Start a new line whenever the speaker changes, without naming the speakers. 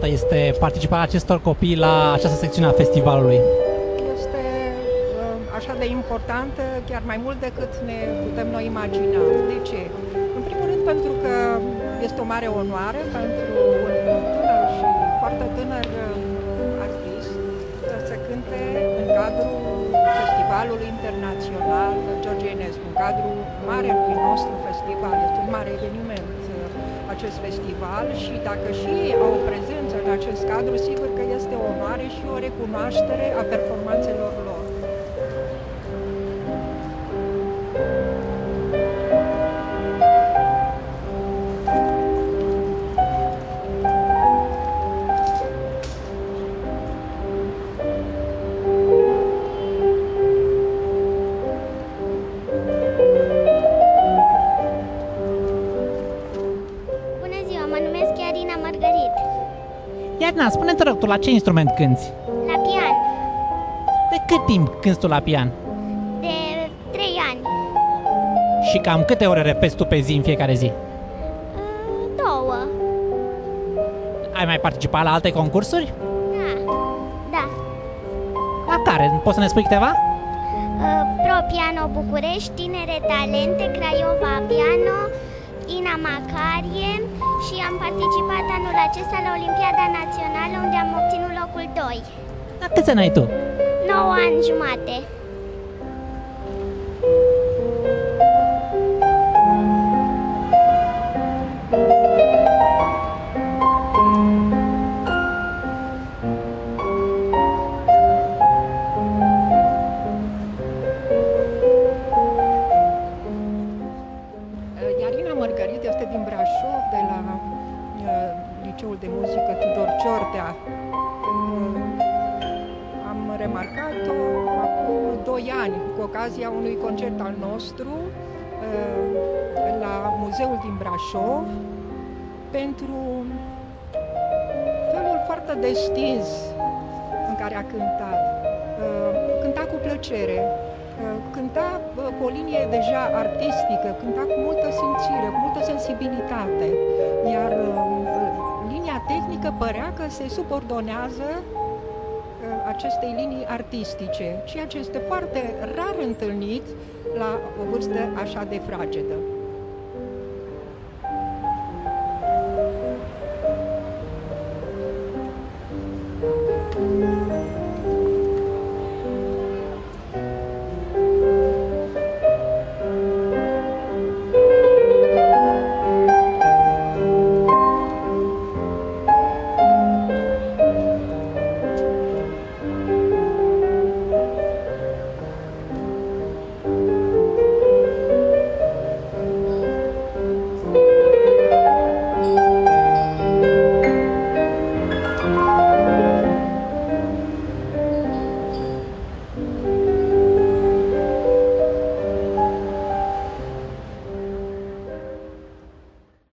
importantă este participarea acestor copii la această secțiune a festivalului?
Este așa de importantă, chiar mai mult decât ne putem noi imagina. De ce? În primul rând pentru că este o mare onoare pentru un tânăr și foarte tânăr artist să cânte în cadrul Festivalului Internațional George Enescu, în cadrul marelui nostru festival. Este un mare eveniment acest festival și dacă și ei au o prezență în acest cadru, sigur că este o onoare și o recunoaștere a performanțelor lor.
Iarina, spune-te rog, tu la ce instrument cânti?
La pian.
De cât timp cânti tu la pian?
De 3 ani.
Și cam câte ore repezi tu pe zi în fiecare zi?
2.
Ai mai participat la alte concursuri?
Da. Da.
La care? Poți să ne spui câteva?
Pro Piano București, Tinere Talente, Craiova Piano, Ina Macarie și am participat anul acesta la Olimpiada Națională, unde am obținut locul 2.
La câți ani ai tu?
9 ani jumate.
Iarina Mărgărit este din Brașov, de la Liceul de Muzică Tudor Ciortea. Am remarcat-o acum 2 ani, cu ocazia unui concert al nostru la Muzeul din Brașov, pentru felul foarte destins în care a cântat. Cânta cu plăcere, cânta cu o linie deja artistică, cânta cu multă simțire, cu multă sensibilitate, iar linia tehnică părea că se subordonează acestei linii artistice, ceea ce este foarte rar întâlnit la o vârstă așa de fragedă.